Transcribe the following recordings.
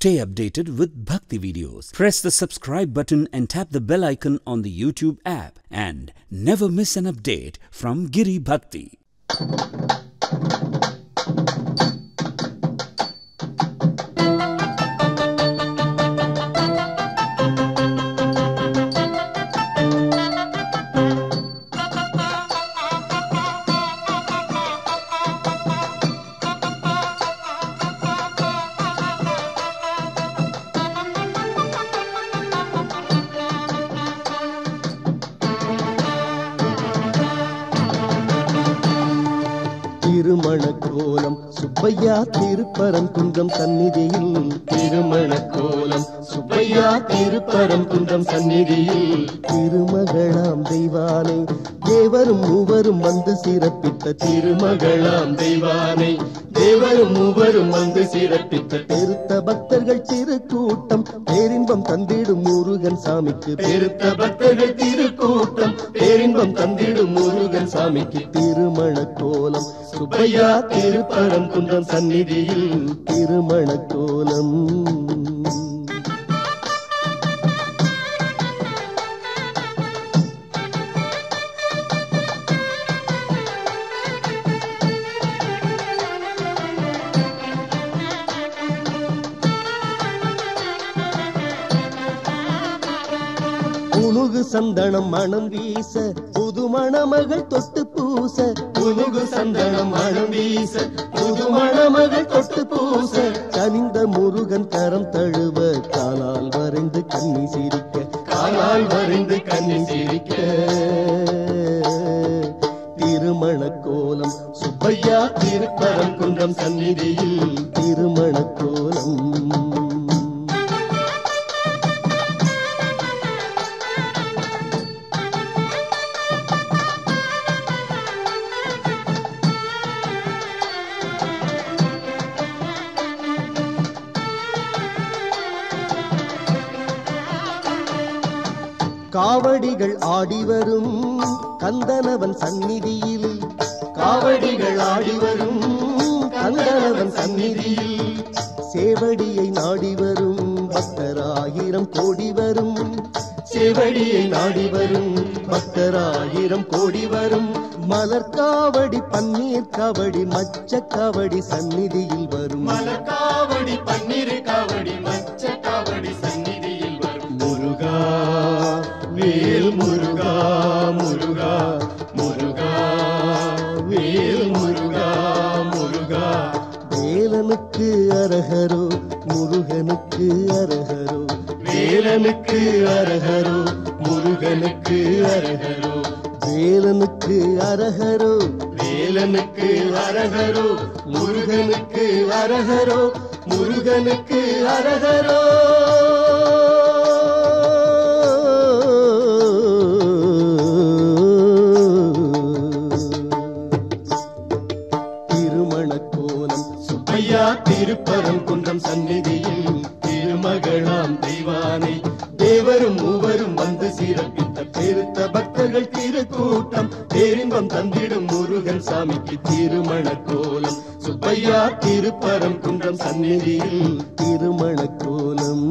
Stay updated with Bhakti videos. Press the subscribe button and tap the bell icon on the YouTube app and never miss an update from Giri Bhakti. திருமணக்கோலம் Subbaiah Thiruparankundram சந்நிதியில் திருமணக்கோலம் சுப்பையா திருப்பரங்குன்றம் சந்நிதியில் திருமகளாம் தெய்வானை தேவரும் மூவரும் வந்து சிறப்பித்த திருமகளாம் தெய்வானை தேவரும் மூவரும் வந்து சிறப்பித்த பெருத்த பக்தர்கள் திருக்கூட்டம் பேரின்பம் தந்திடும் முருகன் சாமிக்கு பெருத்த பக்தர்கள் திருக்கூட்டம் பேரின்பம் தந்திடும் முருகன் சாமிக்கு திருமணக்கோலம் சுப்பையா திருப்பரங்குன்றம் சந்நிதியில் திருமணக்கோலம். புனுகு சந்தனம் மணம் வீச புது மணமகள் தொட்டு பூச புனுகு சந்தனம் மணம் வீச புது மணமகள் தொட்டு பூச கனிந்த முருகன் கரம் தழுவ காலால் வரைந்து கண்ணி சிரிக்க காலால் வரைந்து கண்ணி சிரிக்க திருமணக்கோலம் சுப்பையா திருப்பரங்குன்றம் சந்நிதியில் திருமணக்கோலம். காவடிகள் ஆடிவரும் கந்தனவன் சந்நிதியில் காவடிகள் ஆடிவரும் கந்தனவன் சந்நிதியில் சேவடியை நாடிவரும் பக்தராயிரம் கோடி வரும் சேவடியை நாடிவரும் பக்தராயிரம் கோடி வரும் மலர்காவடி பன்னீர் காவடி மச்ச காவடி சந்நிதியில் வரும் மலர்காவடி பன்னீர் காவடி மச்ச காவடி சந்நிதியில் வரும். முருகா வேல் முருகா முருகா முருகா வேல் முருகா முருகா வேலனுக்கு அரஹரோ முருகனுக்கு அரஹரோ வேலனுக்கு அரஹரோ முருகனுக்கு அரஹரோ வேலனுக்கு அரஹரோ வேலனுக்கு அரஹரோ முருகனுக்கு அரஹரோ முருகனுக்கு அரஹரோ. திருமணக்கோலம் சுப்பையா திருப்பரங்குன்றம் சந்நிதியில் திருமகளாம் தெய்வானை தேவரும் மூவரும் வந்து சிறப்பித்த பெருத்த பக்தர்கள் திருக்கூட்டம் பேரின்பம் தந்திடும் முருகன் சாமிக்கு திருமணக்கோலம் சுப்பையா திருப்பரங்குன்றம் சந்நிதியில் திருமணக்கோலம்.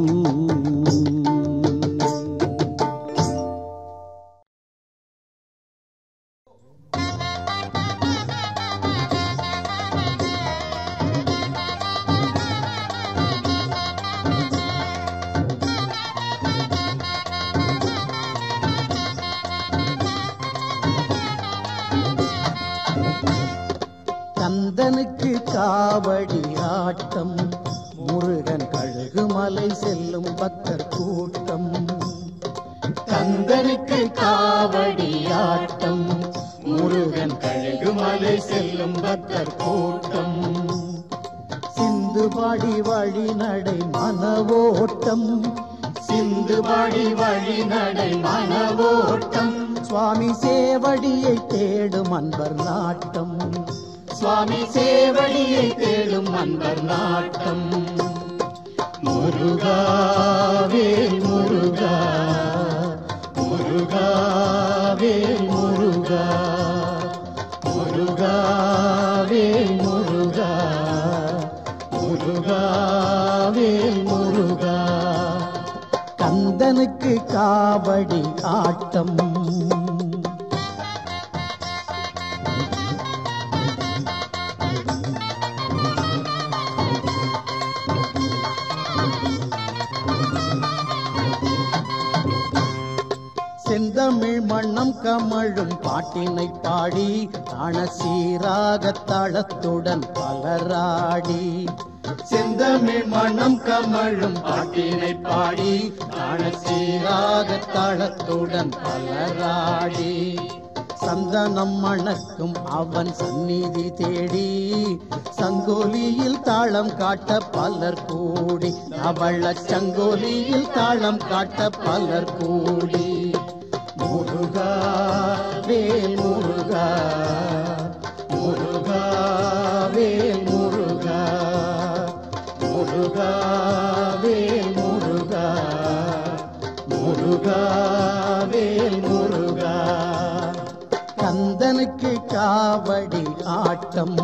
கந்தனுக்கு காவடி ஆட்டம் முருகன் கழுகுமலை செல்லும் பக்தர் கூட்டம் கந்தனுக்கு காவடி ஆட்டம் முருகன் கழுகுமலை செல்லும் பக்தர் கூட்டம் சிந்து பாடி வழி நடை மனவோட்டம் சிந்து பாடி வழி நடை மனவோட்டம் சுவாமி சேவடியை தேடும் அன்பர் நாட்டம் சுவாமி சேவடியை தேடும் அன்பர் நாட்டம். முருகா வேல் முருகா முருகா வேல் முருகா முருகா வேல் முருகா முருகா வேல் முருகா முருகா கந்தனுக்கு காவடி ஆட்டம் செந்தமிழ் மண்ணம் கமழும் பாட்டினை பாடி தான சீராக தாளத்துடன் பலராடி செந்தமிழ் மண்ணம் கமழும் பாட்டினை பாடி தான சீராக தாளத்துடன் பலராடி சந்தனம் மணக்கும் அவன் சந்நிதி தேடி சங்கோலியில் தாளம் காட்ட பலர் கூடி அவள சங்கோலியில் தாளம் காட்ட பலர் கூடி முருகா வேல் முருகா முருகா வேல் முருகா முருகா வேல் முருகா முருகா வேல் முருகா கந்தனுக்கு காவடி ஆட்டம்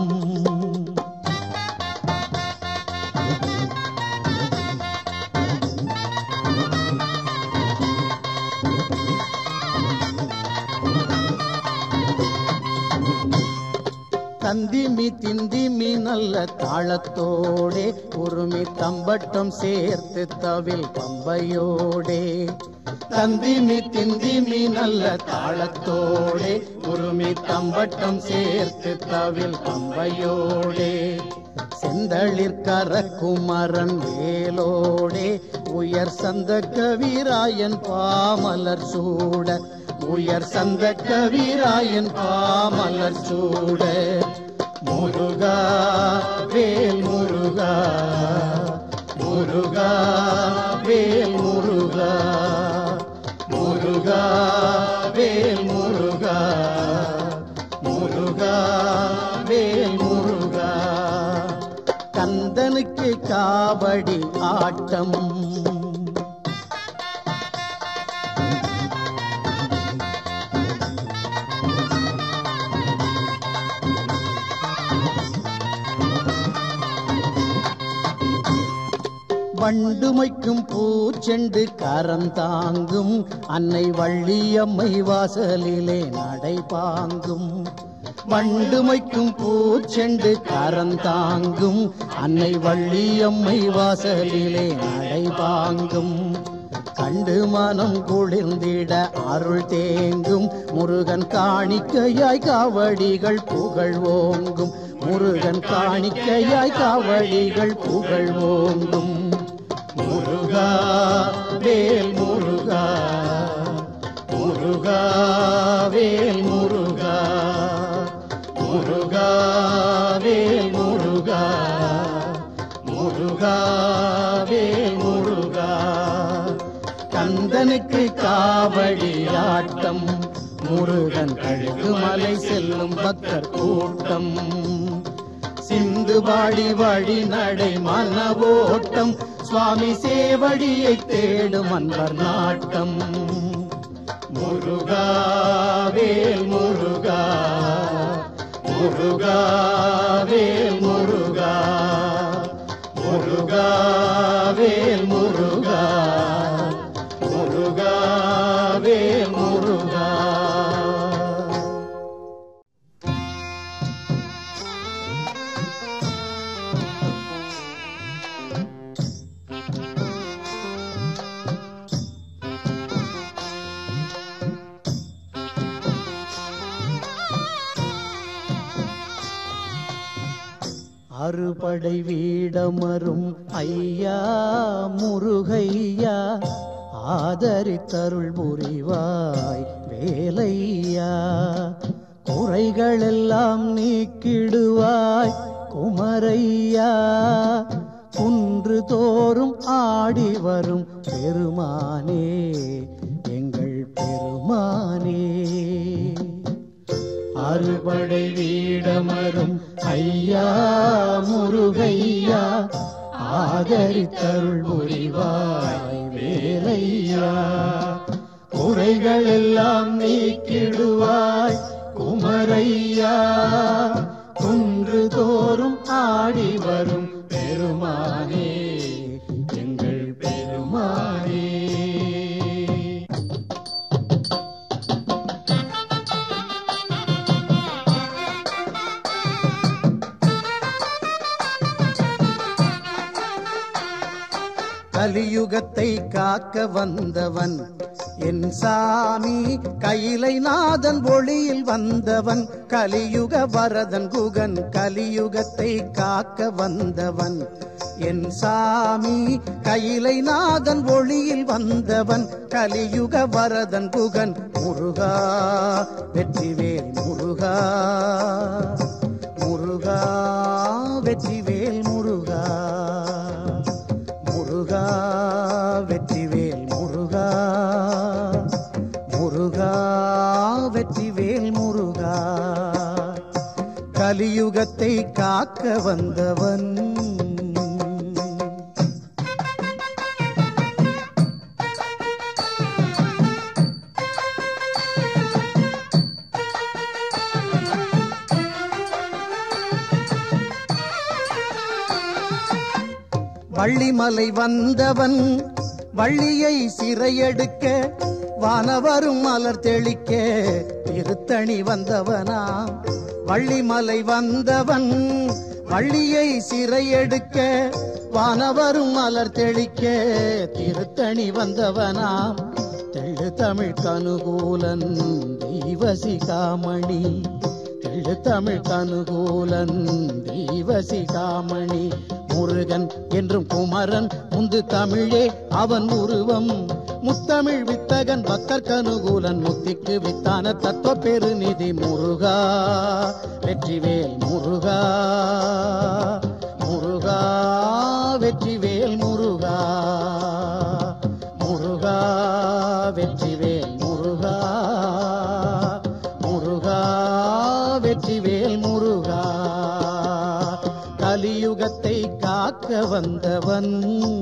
தந்திமி திந்திமி நல்ல தாளத்தோடே உருமி தம்பட்டம் சேர்த்து தவில் பம்பையோடே தந்திமி திந்திமி நல்ல தாளத்தோடே உருமி தம்பட்டம் சேர்த்து தவில் பம்பையோடே செந்தளிர் கரக்குமரன் வேலோடே உயர் சந்த கவிராயன் பாமலர் சூட உயர் சந்த கவிராயன் பாமலர் சூட முருகா வேல் முருகா முருகா வேல் முருகா முருகா வேல் முருகா முருகா வேல் முருகா கந்தனுக்கு காவடி ஆட்டம் வண்டுமைக்கும் பூச்செண்டு கரந்தாங்கும் அன்னை வள்ளியம்மை வாசலிலே நடைபாங்கும் வண்டுமைக்கும் பூச்செண்டு கரந்தாங்கும் அன்னை வள்ளியம்மை வாசலிலே நடைபாங்கும் கண்டு மனம் குளிர்ந்திட அருள் தேங்கும் முருகன் காணிக்கையாய் காவடிகள் புகழ் ஓங்கும் முருகன் காணிக்கையாய் காவடிகள் புகழ் ஓங்கும் முருகா வேல் முருகா முருகா வேல் முருகா முருகா வேல் முருகா முருகா வேல் முருகா கந்தனுக்கு காவடி ஆட்டம் முருகன் கழுகு மலை செல்லும் பக்தர் கூட்டம் சிந்து பாடி வழி நடை மனவோட்டம் சுவாமி சேவடியை தேடும் அன்பர் நாட்டம் முருகா வேல் முருகா முருகா வேல் முருகா முருகா வேல் முருகா முருகா வேல் முருகா அறுபடை வீடமரும் ஐயா முருகையா ஆதரித்தருள் புரிவாய் வேலையா குறைகளெல்லாம் நீக்கிடுவாய் குமரையா குன்று தோறும் ஆடி வரும் பெருமானே எங்கள் பெருமானே அறுபடை வீடமரும் ஐயா முருகையா ஆதரித்தருள் புரிவாய் வேலையா குறைகள் எல்லாம் நீக்கிடுவாய் குமரையா குன்று தோறும் ஆடி வரும் பெருமானே எங்கள் கலியுகத்தை காக்க வந்தவன் என் சாமி, கையிலை நாதன் ஒளியில் வந்தவன், கலியுக வரதன் குகன், கலியுகத்தை காக்க வந்தவன் என் சாமி, கையிலை நாதன் ஒளியில் வந்தவன், கலியுக வரதன் குகன். முருகா வெற்றிவேல் முருகா, முருகா வெற்றிவேல் முருகா, முருகா வெற்றிவேல் முருகா, முருகா வெற்றிவேல் முருகா, கலியுகத்தை காக்க வந்தவன். வள்ளிமலை வந்தவன் வள்ளியை சிறையெடுக்க, வானவரும் மலர் தெளிக்க திருத்தணி வந்தவனாம். வள்ளிமலை வந்தவன் வள்ளியை சிறையெடுக்க, வானவரும் மலர் தெளிக்க திருத்தணி வந்தவனாம். தெள்ளு தமிழ் கனுகூலன் தெய்வசிகாமணி, தெள்ளு தமிழ் கனுகூலன் தெய்வசிகாமணி, முருகன் என்றும் குமரன் முந்து தமிழே அவன் உருவம், முத்தமிழ் வித்தகன் பக்தர் கனுகூலன், முத்திக்கு வித்தான தத்துவ பெருநிதி. முருகா வெற்றிவேல் முருகா, முருகா வெற்றிவேல் முருகா, முருகா வெற்றிவேல் முருகா, முருகா வெற்றிவேல் முருகா, கலியுகத்தை காக்க வந்தவன்.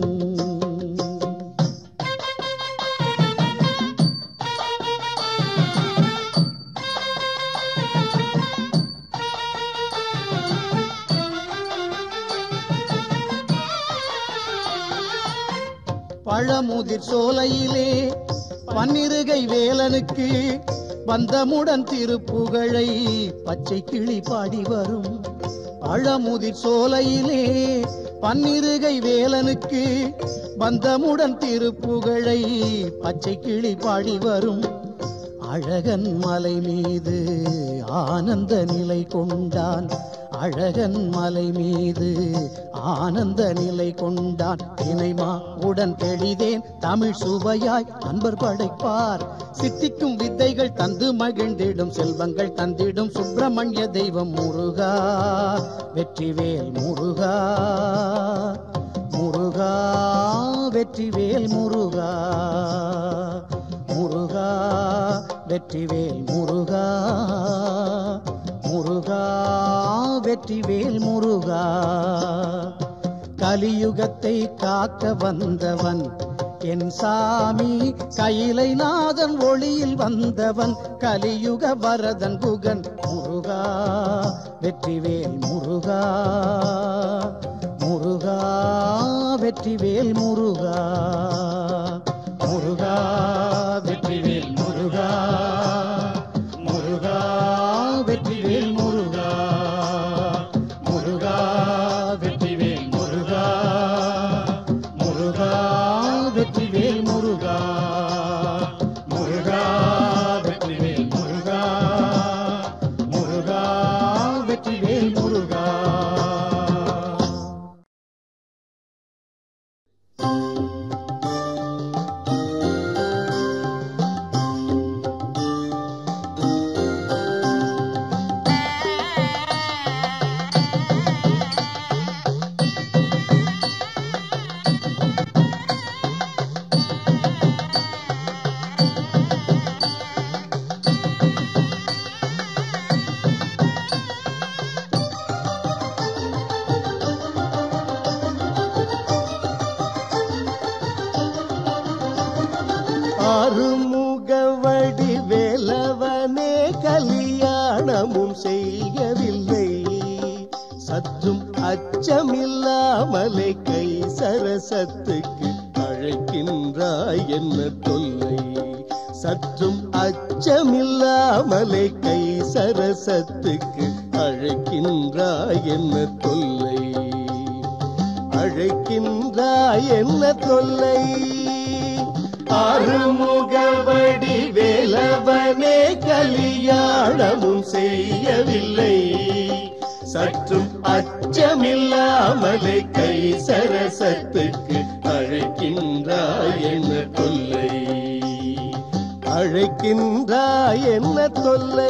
பழமுதிர் சோலையிலே பன்னிருகை வேலனுக்கு, பந்தமுடன் திருப்புகழை பச்சை கிளி பாடி வரும். பழமுதிர் சோலையிலே பன்னிருகை வேலனுக்கு, பந்தமுடன் திருப்புகழை பச்சை கிளி பாடி வரும். அழகன் மலை மீது ஆனந்த நிலை கொண்டான், அழகன் மலை மீது ஆனந்த நிலை கொண்டான். தினைமா உடன் தெளிதேன் தமிழ் சுவையாய் அன்பர் படைப்பார், சித்திக்கும் வித்தைகள் தந்து மகிழ்ந்திடும் செல்வங்கள் தந்திடும் சுப்பிரமணிய தெய்வம். முருகா வெற்றிவேல் முருகா, முருகா வெற்றிவேல் முருகா, முருகா வெற்றிவேல் முருகா, முருகா வெற்றிவேல் முருகா, கலியுகத்தை காக்க வந்தவன் என் சாமி, கையிலை நாதன் ஒளியில் வந்தவன், கலியுக வரதன் குகன். முருகா வெற்றிவேல் முருகா, முருகா வெற்றிவேல் முருகா, முருகா வெற்றிவேல் முருகா, முருகா வெற்றிவேல் முருகா, முருகா வெற்றிவேல் முருகா, முருகா வெற்றிவேல் முருகா, முருகா வெற்றிவேல் முருகா, முருகா வெற்றிவேல் முருகா. ஆறுமுகவடி வேலவனே கல்யாணமும் செய்யவில்லை, சற்றும் அச்சமில்லாமலே கை சரசத்துக்கு அழைக்கின்றாய் என்ன தொல்லை, சற்றும் அச்சமில்லாமலே கை சரசத்துக்கு அழைக்கின்றாய் என்ன தொல்லை. அழைக்கின்றாய் என்ன தொல்லை அருமுகவடி வேலவனே கலியாணமும் செய்யவில்லை சற்றும் அச்சமில்லாமலே கை சரசத்துக்கு அழைக்கின்றாய் என்ன தொல்லை அழைக்கின்றாய் என்ன தொல்லை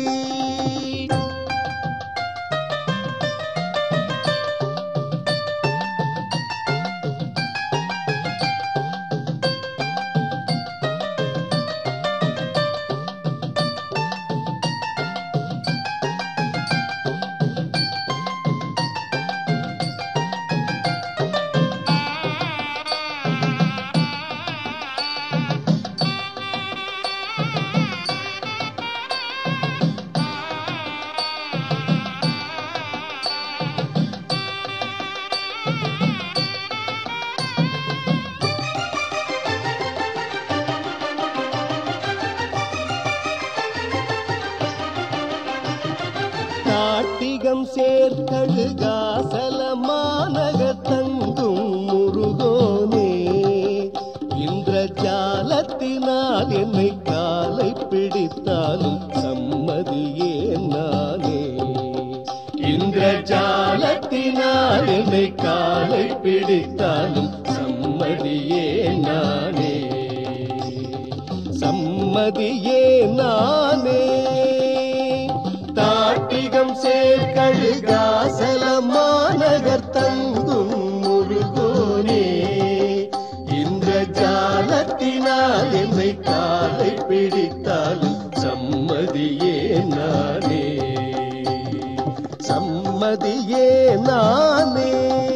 நாட்டிகம் சேர்க்கழுகாசலமானக தங்கும் முருகோனே இந்திரஜாலத்தினால் என்னை காலை பிடித்தாலும் சம்மதியே நானே இந்திரஜாலத்தினால் என்னை காலை பிடித்தாலும் சம்மதியே நானே சம்மதியே நானே தாட்டிகம் சேர்க்கழுகாசலமானகர் தங்கும் முருகோனே இந்திரஜாலத்தினால் என்னை காலை பிடித்தாலும் சம்மதியே நானே சம்மதியே நானே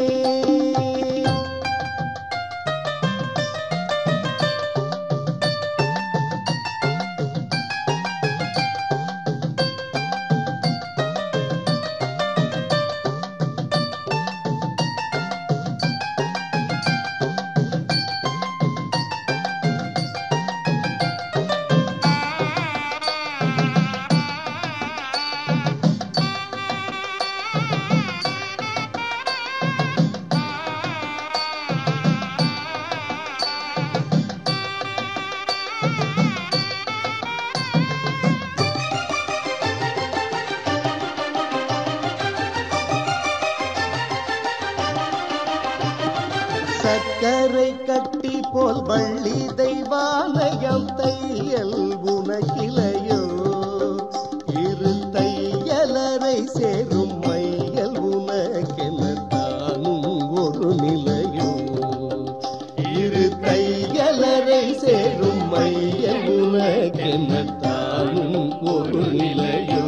சக்கரை கட்டி போல் வள்ளி தெய்வாலயம் தையல் உனக்கிலையோ இரு தையலரை சேரும் மையல் உனக்கென தானும் ஒரு நிலையோ இரு தையலரை சேரும் மையல் உனக்கென தானும் ஒரு நிலையோ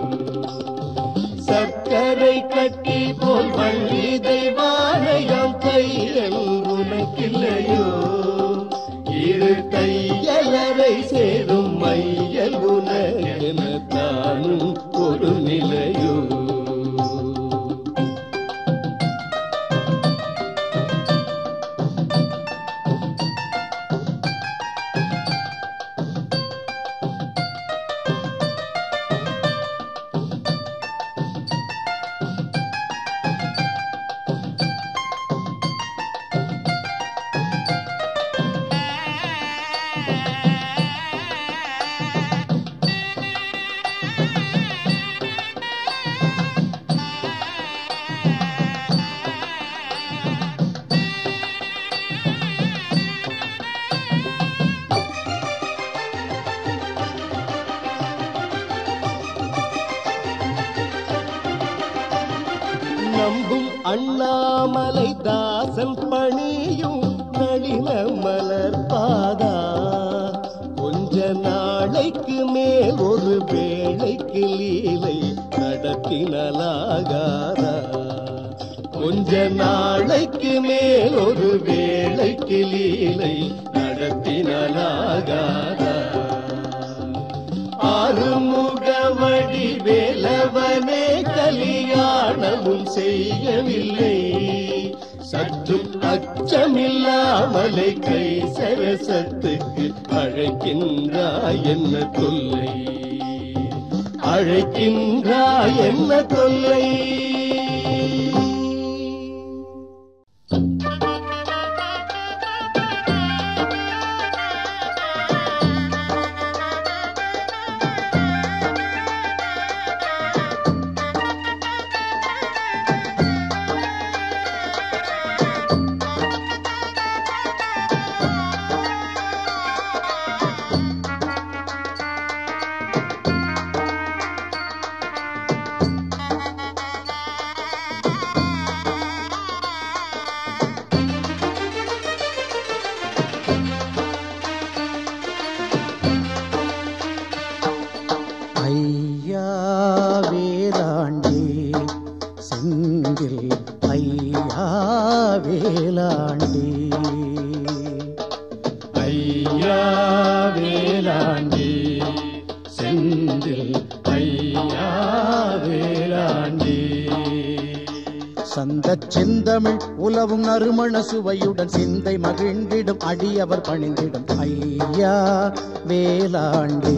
சக்கரை கட்டி போல் வள்ளி தெய்வாலயம் தையல் உனக்கில்லையோ இரு தையலரை சேரும் மையல் உனக்கென தானும் ஒரு நிலையோ நம்பும் அண்ணாமலை தாசன் பணியும் நளின மலர் பாதா கொஞ்ச நாளைக்கு மேல் ஒரு வேளைக்கு லீலை நடத்தினலாகாரா கொஞ்ச நாளைக்கு மேல் ஒரு வேளைக்கு லீலை நடத்தினலாகாரா ஆறுமுகவடி வேலவனே கலியாணமும் செய்யவில்லை சற்றும் அச்சமில்லாமலை கை சரசத்துக்கு அழைக்கின்றாய் என்ன தொல்லை அழைக்கின்றாய் என்ன தொல்லை சந்தச் செந்தமிழ் உலவும் நறுமண சுவையுடன் சிந்தை மகிழ்ந்திடும் அடியவர் பணிந்திடும் ஐயா வேலாண்டே.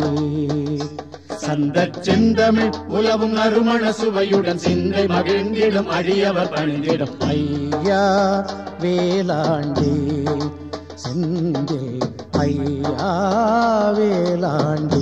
சந்தச் செந்தமிழ் உலவும் நறுமண சுவையுடன் சிந்தை மகிழ்ந்திடும் அடியவர் பணிந்திடும் ஐயா வேலாண்டே. செந்தில் ஐயா வேலாண்டே.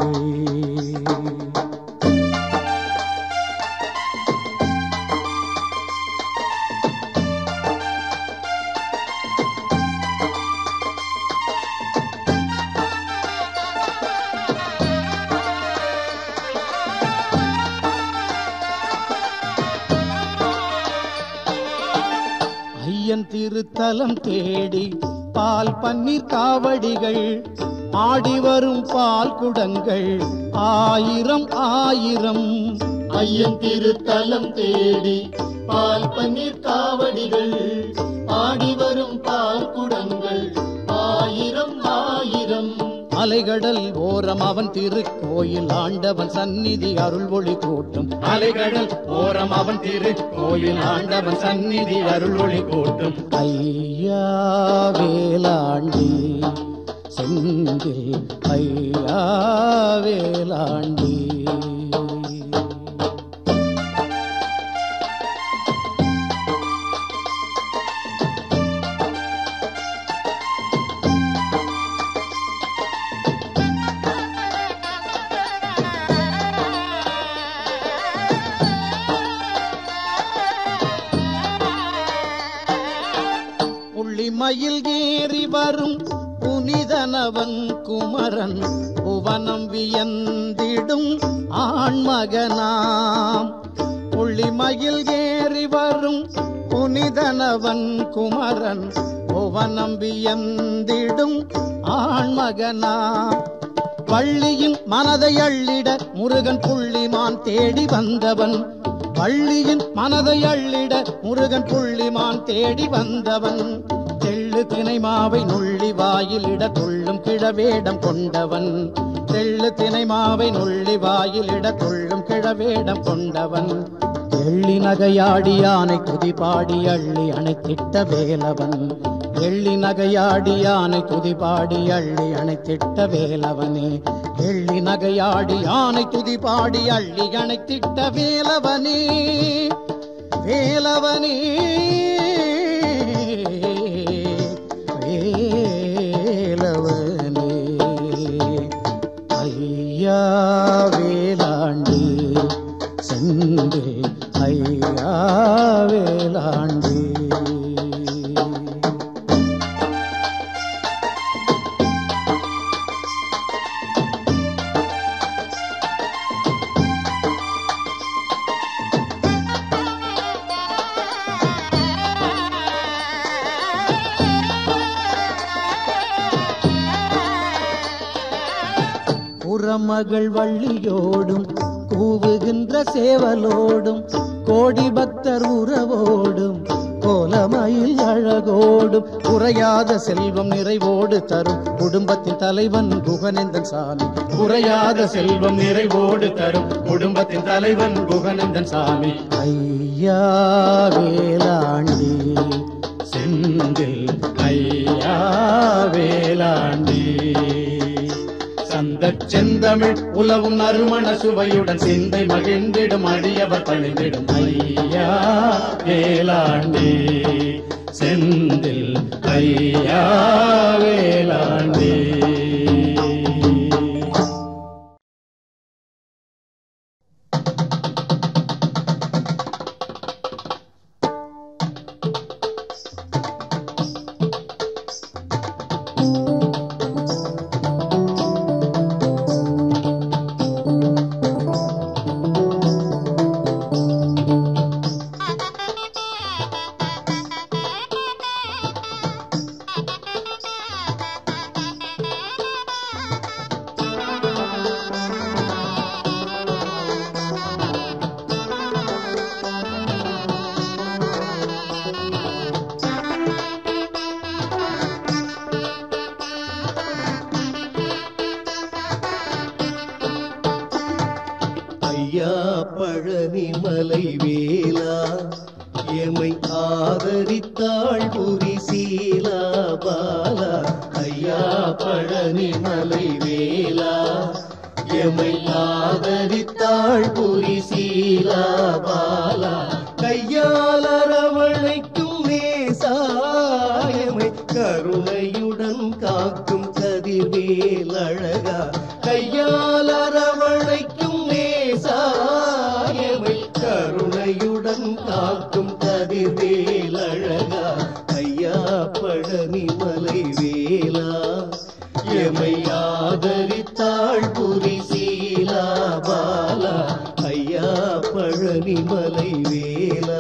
திருத்தலம் தேடி பால் பன்னீர் காவடிகள் ஆடி வரும் பால் குடங்கள் ஆயிரம் ஆயிரம். ஐயன் திருத்தலம் தேடி பால் பன்னீர் காவடிகள் ஆடி வரும் பால் குடங்கள் ஆயிரம் ஆயிரம். அலைகடல் ஓரம் அவன் திருக்கோயில் ஆண்டவன் சந்நிதி அருள் ஒளி கூட்டும். அலைகடல் ஓரம் அவன் திருக்கோயில் ஆண்டவன் சந்நிதி அருள் ஒளி கூட்டும். ஐயா வேலாண்டி செந்தில் ஐயா வேலாண்டி. மயில் ஏறி வரும் புனிதனவன் குமரன் புவனம் வியந்திடும் ஆண்மகனாம். புள்ளிமயில் ஏறி வரும் புனிதனவன் குமரன் புவனம் வியந்திடும் ஆண்மகனாம். வள்ளியின் மனதை அள்ளிட முருகன் புள்ளிமான் தேடி வந்தவன். வள்ளியின் மனதை அள்ளிட முருகன் புள்ளிமான் தேடி வந்தவன். தெள்ளு தினை மாவை நுள்ளி வாயிலிட துள்ளும் கிழவேடம் கொண்டவன். தெள்ளு தினை மாவை நுள்ளி வாயிலிட துள்ளும் கிழவேடம் கொண்டவன். எள்ளி நகையாடி யானை துதி பாடி அள்ளி அணைத்திட்ட வேலவன். எள்ளி நகையாடி யானை துதி பாடி அள்ளி அணைத்திட்ட வேலவனே. எள்ளி நகையாடி யானை துதி பாடி அள்ளி அணைத்திட்ட வேலவனே. வேலவனே வேலவனே. ஐயா வேலாண்டி செந்தில் ஐயா வேலாண்டி. புறமகள் வள்ளியோடும் கூவுகின்ற சேவலோடும் கோடி பக்தர் உறவோடும் கோலமயில் அழகோடும் குறையாத செல்வம் நிறைவோடு தரும் குடும்பத்தின் தலைவன் குகநேந்தன் சாமி. குறையாத செல்வம் நிறைவோடு தரும் குடும்பத்தின் தலைவன் குகநேந்தன் சாமி. ஐயா வேலாண்டி செந்தில் ஐயா வேலாண்டி. சந்தச் செந்தமிழ் உலவும் நறுமண சுவையுடன் சிந்தை மகிழ்ந்திடும் அடியவர் பணிந்திடும் ஐயா வேலாண்டி செந்தில் ஐயா வேலாண்டி. ஐயா பழனிமலை வேலா எமை ஆதரித்தாள் புரிசீலா பாலா ஐயா பழனிமலை வேலா எமை ஆதரித்தாள் புரிசீலா பாலா கையால் அரவணைக்கும் நேசாயமை கருணையுடன் காக்கும் கதிர்வேல் அழகா கையால் அரவணைக்கும் நேசாயமை கருணையுடன் காக்கும் கதிர்வேல் அழகா ஐயா பழனிமலை வேலா எமை ஆதரித்தாள் புரிசீலா பாலா ஐயா பழனிமலை வேலா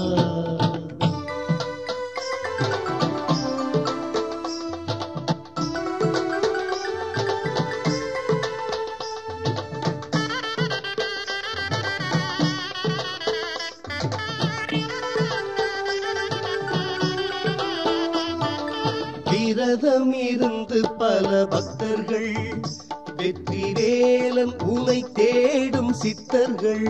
விரதம் இருந்து பல பக்தர்கள் வெற்றிவேலன் உனை தேடும் சித்தர்கள்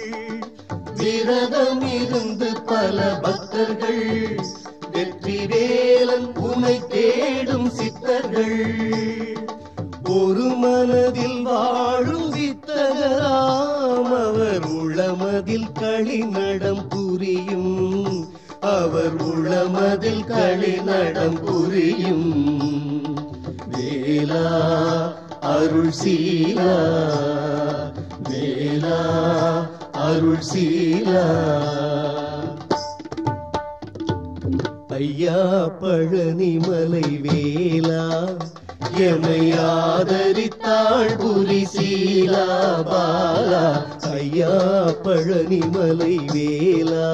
விரதம் இருந்து பல பக்தர்கள் வெற்றிவேலன் உனை தேடும் சித்தர்கள் ஒரு மனதில் வாழும் வித்தகராம் அவர் உளமதில் களிநடம் புரியும் அவர் உளமதில் களிநடம் புரியும் வேலா அருள் சீலா வேலா அருள் சீலா ஐயா பழனிமலை வேலா எமை ஆதரித்தாள் புரிசீலா பாலா ஐயா பழனிமலை வேலா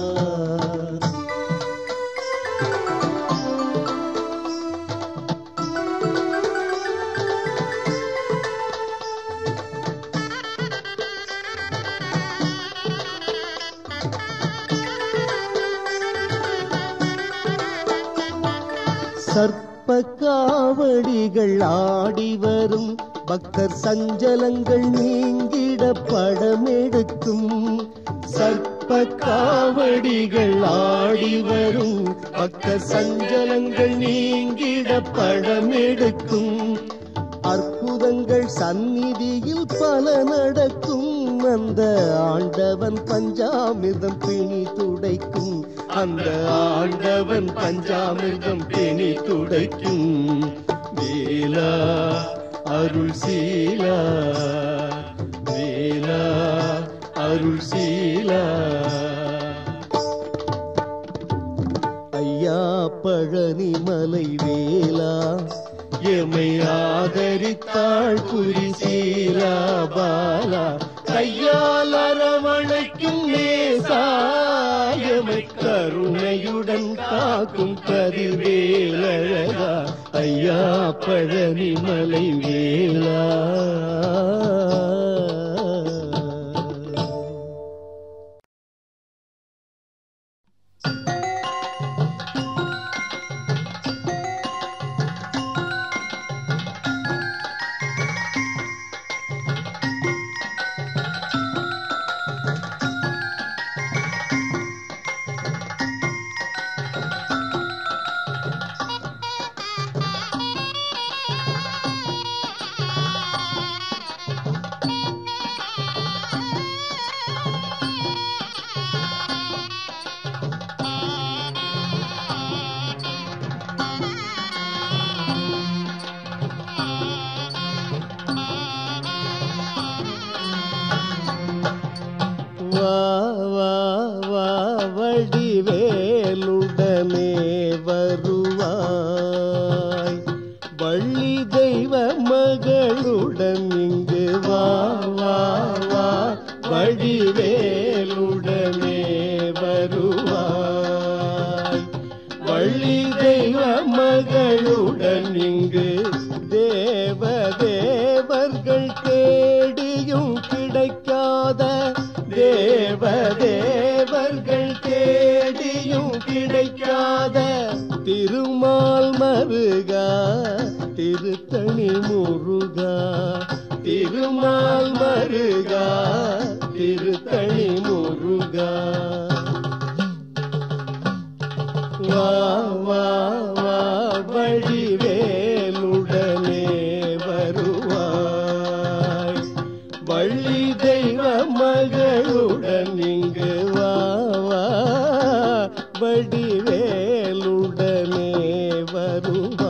சர்ப்ப காவடிகள் ஆடி வரும் பக்தர் சஞ்சலங்கள் நீங்கிட படமெடுக்கும் சர்ப்ப காவடிகள் ஆடி வரும் பக்தர் சஞ்சலங்கள் நீங்கிட படமெடுக்கும் அற்புதங்கள் சந்நிதியில் பல நடக்கும் அந்த ஆண்டவன் பஞ்சாமிர்தம் பிணி துடைக்கும் அந்த ஆண்டவன் பஞ்சாமிர்தம் பிணி துடைக்கும் வேலா அருள் சீலா வேலா அருள் சீலா ஐயா பழனிமலை வேலா எமை ஆதரித்தாள் புரிசீலா பாலா கையால் அரவணைக்கும் நேசாயமை கருணையுடன் காக்கும் கதிர்வேல் அழகா ஐயா பழனிமலை வேலா வடிவேலுடனே வருவாய் வள்ளி தெய்வ மகளுடன் இங்கு வா வா வா வடிவேலுடனே வருவாய் வள்ளி தெய்வ மகளுடன் இங்கு தேவதேவர்கள் தேடியும் கிடைக்காத தேவதேவர்கள் தேடியும் கிடைக்காத திருமால் மருகா திருத்தணி முருகா திருமால் மருகா திருத்தணி முருகா வா வா வடிவேலுடனே வருவாய் வள்ளி தெய்வ மகளுடன் இங்கு வா வா வடிவேலுடனே வருவாய்.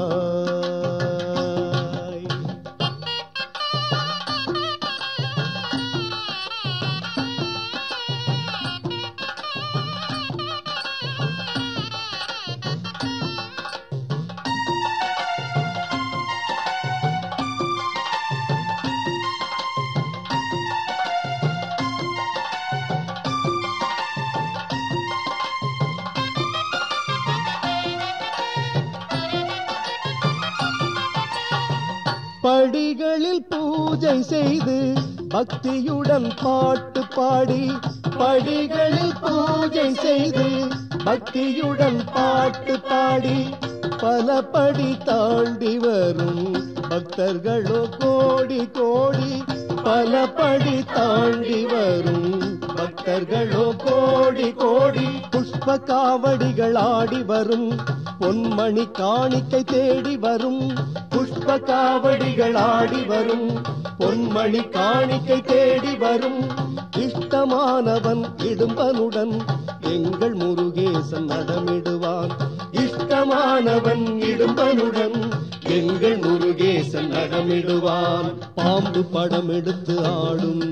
படிகளில் பூஜை செய்து பக்தியுடன் பாட்டு பாடி படிகளில் பூஜை செய்து பக்தியுடன் பாட்டு பாடி பல படி தாண்டி வரும் பக்தர்களோ கோடி கோடி பல படி தாண்டி வரும் பக்தர்களோ கோடி கோடி புஷ்ப காவடிகள் ஆடி வரும் பொன்மணி காணிக்கை தேடி வரும் புஷ்ப காவடிகள் ஆடி வரும் பொன்மணி காணிக்கை தேடி வரும் இஷ்டமானவன் இடும்பனுடன் எங்கள் முருகேசன் நடமிடுவான் இஷ்டமானவன் இடும்பனுடன் எங்கள் முருகேசன் நடமிடுவான் பாம்பு படம் எடுத்து ஆடும்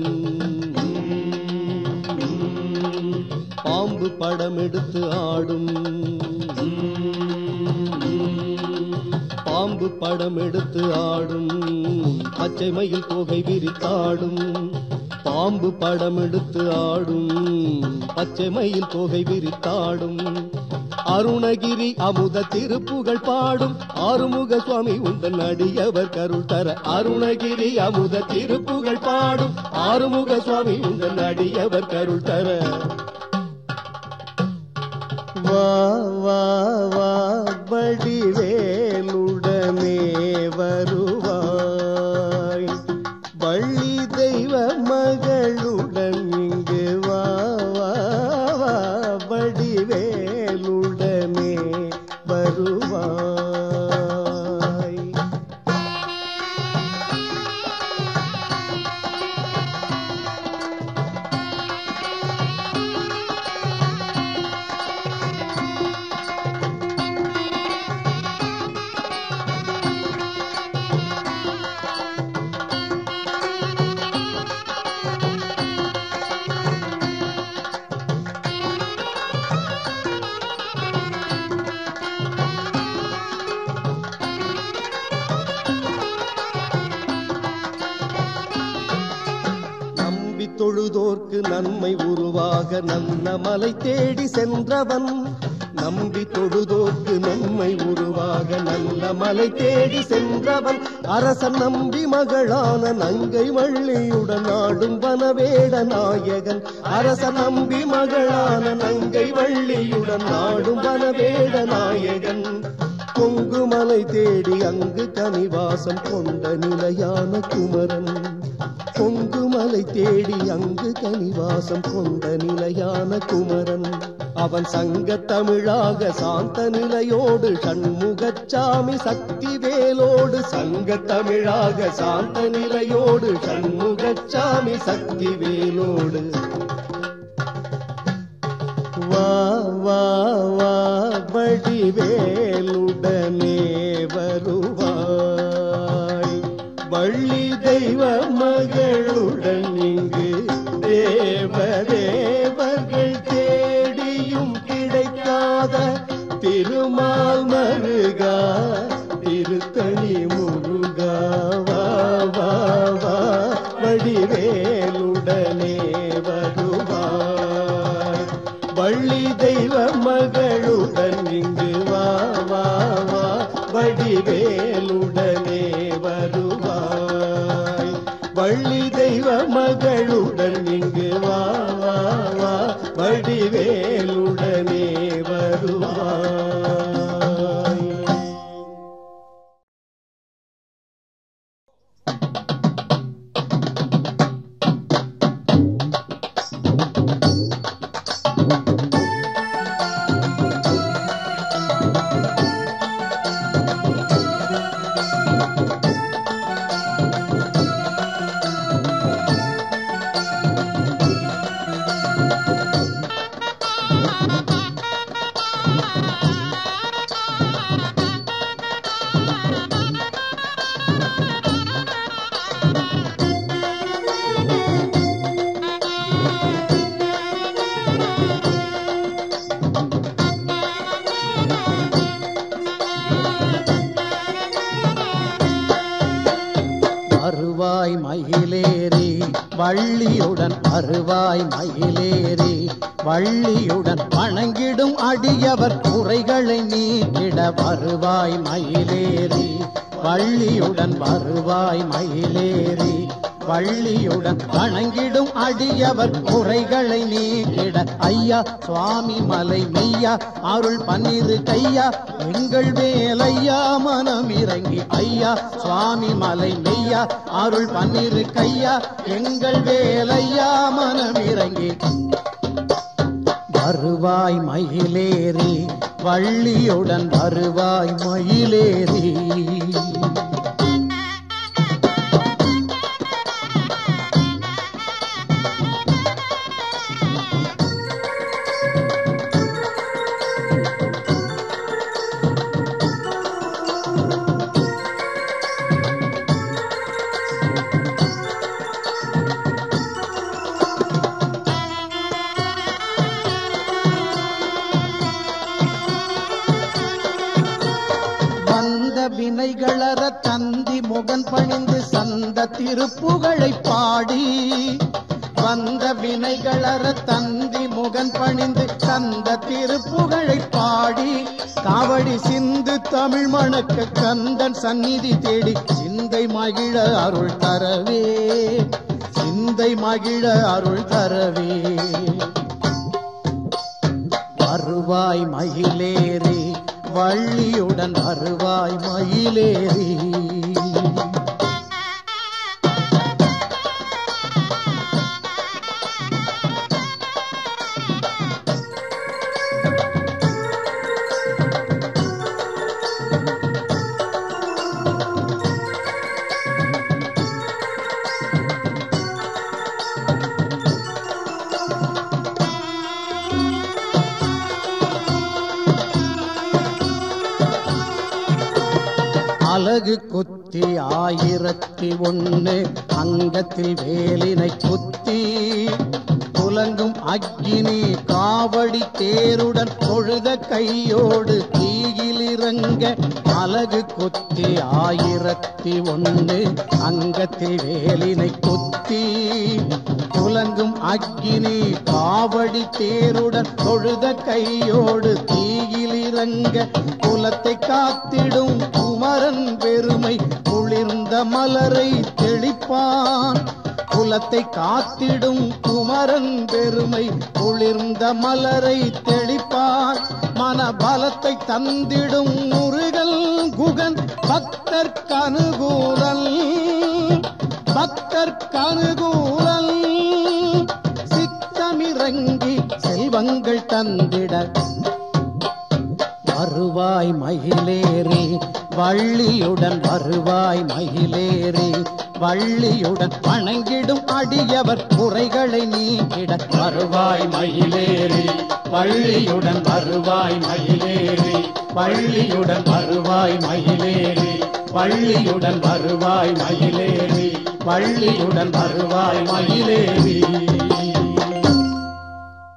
பாம்பு படம் எடுத்து ஆடும் பாம்பு படம் எடுத்து ஆடும் பச்சை மயில் தோகை விரித்தாடும் பாம்பு படம் எடுத்து ஆடும் பச்சை மயில் தோகை விரித்தாடும் அருணகிரி அமுத திருப்புகழ் பாடும் ஆறுமுக சுவாமி உந்தன் அடியவர் கருள் தர அருணகிரி அமுத திருப்புகழ் பாடும் ஆறுமுக சுவாமி உந்தன் அடியவர் கருள் தர வா வா வா வடிவேலுடனே வருவாய் வள்ளி தெய்வ மகளுடன் இங்கு வா வா வா வடிவேலுடனே வருவாய். தொழுதோர்க்கு நன்மை உருவாக நல்ல மலை தேடி சென்றவன் நம்பி தொழுதோர்க்கு நன்மை உருவாக நல்ல மலை தேடி சென்றவன் அரசன் நம்பி மகளான நங்கை வள்ளியுடன் ஆடும் வனவேட நாயகன் அரசன் நம்பி மகளான நங்கை வள்ளியுடன் ஆடும் வனவேட நாயகன் கொங்குமலை தேடி அங்கு கனிவாசம் கொண்ட நிலையான குமரன் கொங்குமலை தேடி அங்கு கனிவாசம் கொண்ட நிலையான குமரன் அவன் சங்க தமிழாக சாந்த நிலையோடு சண்முகச்சாமி சக்தி வேலோடு சங்க தமிழாக சாந்த நிலையோடு சண்முகச்சாமி சக்தி வேலோடு வா வா வா வடிவேலுடனே வருவாய் வள்ளி தெய்வ மகளுடன் இங்கு தேவதேவர்கள் தேடியும் கிடைக்காத திருமால் மருகா திருத்தணி முருகா வா வா வா வடிவேலுடனே வருவாய் வள்ளி தெய்வ மகளுடன் இங்கு வா வா வா வடிவேலுடனே வருவாய் வள்ளி தெய்வ மகளுடன் இங்கு வா வா வா வடிவேலுடனே வருவாய். மயிலேறி வள்ளியுடன் வருவாய் மயிலேறி வள்ளியுடன் வணங்கிடும் அடியவர் குறைகளை நீக்கிட வருவாய் மயிலேறி வள்ளியுடன் வருவாய் மயிலேறி வள்ளியுடன் வணங்கிடும் அடியவர் குறைகளை நீக்கிட ஐயா சுவாமி மலை மெய்யா அருள் பன்னிரு கையா எங்கள் வேலையா மனம் இறங்கி ஐயா சுவாமி மலை மெய்யா அருள் பன்னிரு கையா எங்கள் வேலையா மனம் இறங்கி வருவாய் மயிலேறி வள்ளியுடன் வருவாய் மயிலேறி வினைகளற தந்தி முகன் பணிந்து சந்த திருப்புகழை பாடி வந்த வினைகளற தந்தி முகன் பணிந்து சந்த திருப்புகழை பாடி காவடி சிந்து தமிழ் மணக்க கந்தன் சந்நிதி தேடி சிந்தை மகிழ அருள் தரவே சிந்தை மகிழ அருள் தரவே வருவாய் மயிலேறி வள்ளியுடன் வருவாய் மயிலேறி அலகு குத்தி 1001 அங்கத்தில் வேலினை குத்தி துலங்கும் அக்கினி காவடி தேருடன் தொழுத கையோடு தீயில் இறங்க அலகு குத்தி 1001 அங்கத்தில் வேலினை குத்தி துலங்கும் அக்கினி காவடி தேருடன் தொழுத கையோடு தீயில் இறங்க குலத்தை காத்திடும் குமரன் பெருமை குளிர்ந்த மலரை தெளிப்பான் குலத்தை காத்திடும் குமரன் பெருமை குளிர்ந்த மலரை தெளிப்பான் மனபலத்தை தந்திடும் முருகன் குகன் பக்தர்க்கனுகூலன் பக்தர்க்கனுகூலன் சித்தமிறங்கி செல்வங்கள் தந்திட வருவாய் மயிலேறி வள்ளியுடன் வருவாய் மயிலேறி வள்ளியுடன் வணங்கிடும் அடியவர் குறைகளை நீக்கிட வருவாய் மயிலேறி வள்ளியுடன் வருவாய் மயிலேறி வள்ளியுடன் வருவாய் மயிலேறி வள்ளியுடன் வருவாய் மயிலேறி வள்ளியுடன் வருவாய் மயிலேறி